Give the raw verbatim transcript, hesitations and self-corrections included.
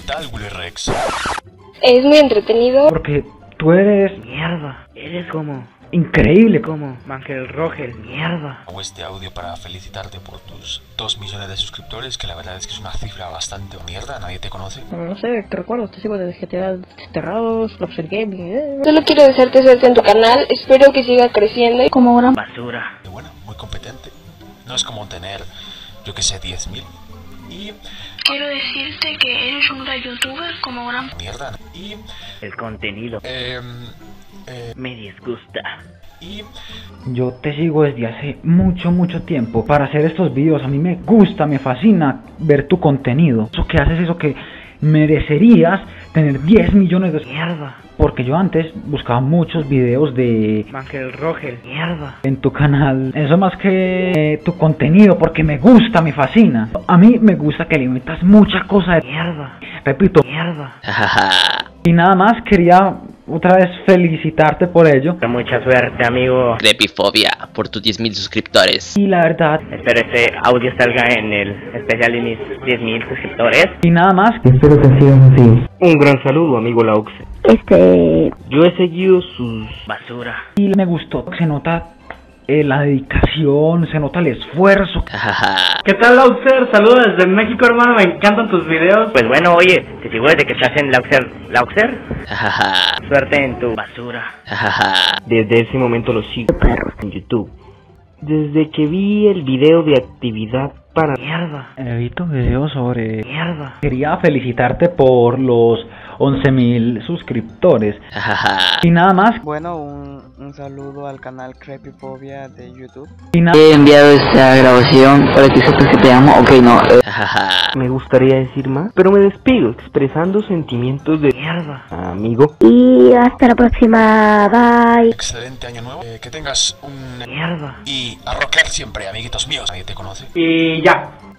tal, Willy Rex? Es muy entretenido. Porque tú eres... Mierda. Eres como... Increíble como Ángel Rogel, mierda. Hago este audio para felicitarte por tus dos millones de suscriptores, que la verdad es que es una cifra bastante mierda, nadie te conoce. No, no sé, te recuerdo, te sigo desde G T A Desterrados, Lobster Gaming, eh. Solo quiero desearte suerte en tu canal, espero que siga creciendo como gran basura. Y bueno, muy competente. No es como tener, yo que sé, diez mil. Y... quiero decirte que eres un gran youtuber como gran mierda. Y... el contenido. Eh... Eh, me disgusta. Y yo te sigo desde hace mucho mucho tiempo para hacer estos videos. A mí me gusta, me fascina ver tu contenido. Eso que haces, eso que merecerías tener diez millones de... Mierda. Porque yo antes buscaba muchos videos de Ángel Rogel, mierda, en tu canal. Eso más que eh, tu contenido, porque me gusta, me fascina. A mí me gusta que limitas mucha cosa de mierda. Repito, mierda. Y nada más, quería otra vez felicitarte por ello. Mucha suerte, amigo. Creepyphobia, por tus diez mil suscriptores. Y la verdad, espero este audio salga en el especial de mis diez mil suscriptores. Y nada más, espero que sigan así. Un gran saludo, amigo Laux. Este... yo he seguido sus... basura. Y me gustó, se nota eh, la dedicación, se nota el esfuerzo. ¿Qué tal, Lauxer? Saludos desde México, hermano, me encantan tus videos. Pues bueno, oye, te sigo desde que estás en Lauxer. Lauxer, suerte en tu basura. Desde ese momento lo sigo en YouTube. Desde que vi el video de actividad para... Mierda. He visto videos sobre... Mierda. Quería felicitarte por los once mil suscriptores. Y nada más. Bueno, un, un saludo al canal Creepyphobia de YouTube. Y He enviado esta grabación para que sepas que te amo. Ok, no. Eh. Me gustaría decir más, pero me despido expresando sentimientos de... Mierda. Amigo. Y hasta la próxima. Bye. Excelente año nuevo. Eh, que tengas un... Mierda. Y a rocker siempre, amiguitos míos. Nadie te conoce. Y ya.